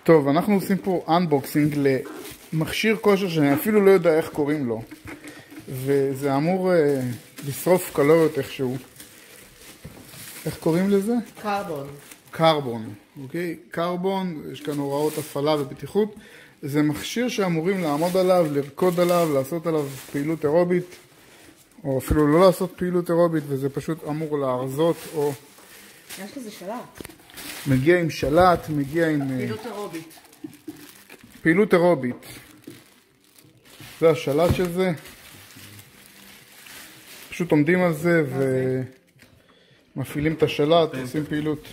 טוב, אנחנו עושים פה אנבוקסינג למכשיר כושר שאני אפילו לא יודע איך קוראים לו, וזה אמור לשרוף קלוריות איכשהו. איך קוראים לזה? קרבון. קרבון, אוקיי? קרבון, יש כאן הוראות הפעלה ובטיחות. זה מכשיר שאמורים לעמוד עליו, לרקוד עליו, לעשות עליו פעילות אירובית, או אפילו לא לעשות פעילות אירובית, וזה פשוט אמור להרזות או... יש לזה שלט. מגיע עם שלט, מגיע עם... פעילות אירובית. פעילות אירובית. זה השלט של זה. פשוט עומדים על זה ומפעילים את השלט, עושים פעילות.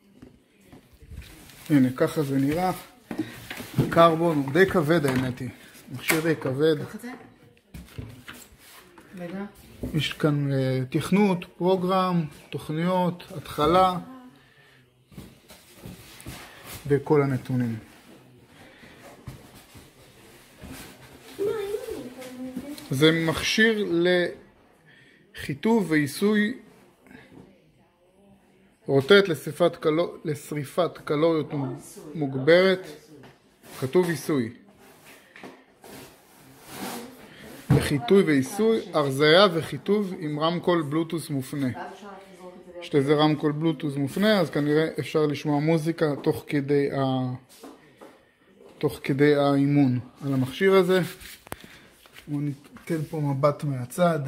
הנה, ככה זה נראה. קרבון הוא די כבד האמת היא. מכשיר די כבד. קח את זה. רגע. יש כאן תכנות, פרוגרם, תוכניות, התחלה וכל הנתונים. זה מכשיר לחיטוב ועיסוי רוטט לשריפת קלוריות מוגברת. כתוב עיסוי. לחיטוי ועיסוי, הרזיה וחיטוב עם רמקול בלוטוס מופנה. יש לזה רמקול בלוטוס מופנה, אז כנראה אפשר לשמוע מוזיקה תוך כדי האימון על המכשיר הזה. בואו ניתן פה מבט מהצד.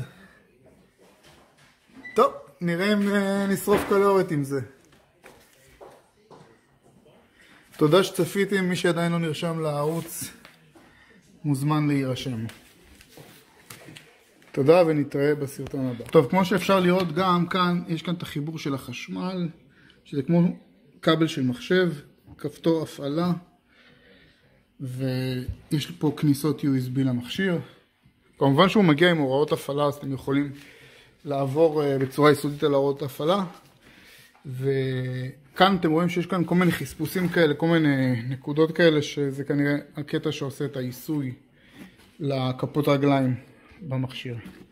טוב, נראה אם נשרוף קלוריות עם זה. תודה שצפיתם, מי שעדיין לא נרשם לערוץ מוזמן להירשם. תודה ונתראה בסרטון הבא. טוב, כמו שאפשר לראות גם כאן, יש כאן את החיבור של החשמל, שזה כמו כבל של מחשב, כפתור הפעלה, ויש פה כניסות USB למכשיר. כמובן שהוא מגיע עם הוראות הפעלה, אז אתם יכולים לעבור בצורה יסודית על הוראות הפעלה. וכאן אתם רואים שיש כאן כל מיני חספוסים כאלה, כל מיני נקודות כאלה, שזה כנראה הקטע שעושה את העיסוי לכפות רגליים במכשיר.